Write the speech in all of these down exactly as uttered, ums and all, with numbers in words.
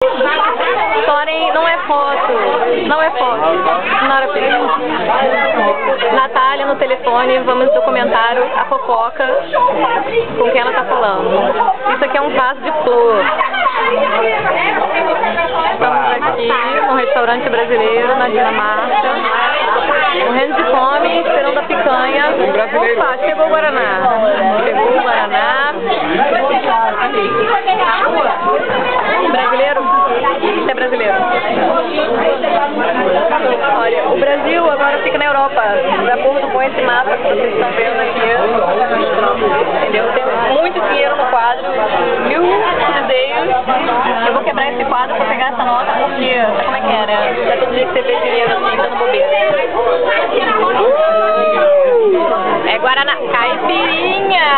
Soren, não é foto. Não é foto. Not a picture. Natália no telefone, vamos documentar a fofoca com quem ela tá falando. Isso aqui é um vaso de flor. Estamos aqui num restaurante brasileiro na Dinamarca, morrendo de fome, esperando a picanha. Opa, chegou o Guaraná. Chegou o Guaraná. Brasileiro? Isso é brasileiro. Olha, o Brasil agora fica na Europa, de acordo com esse mapa que vocês estão vendo aqui. Entendeu? Tem muito dinheiro no quadro, mil cruzeiros. Eu vou quebrar esse quadro pra pegar essa nota, porque sabe como é que era? É todo dia que você vê dinheiro assim, dando bobeira. É Guaraná. Caipirinha!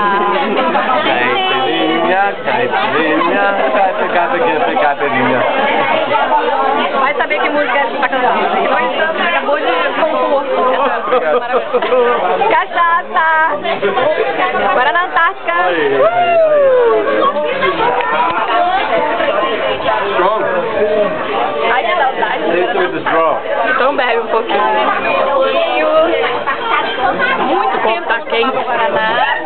Caipirinha, caipirinha, caipirinha, caipirinha. Vai saber que música a gente tá cantando. Nós acabou de compor essa maravilha. Cachaça! Agora na Antártica! Strong. Ai, que saudade! Então bebe um pouquinho. Muito quente, tá quente. Guaraná.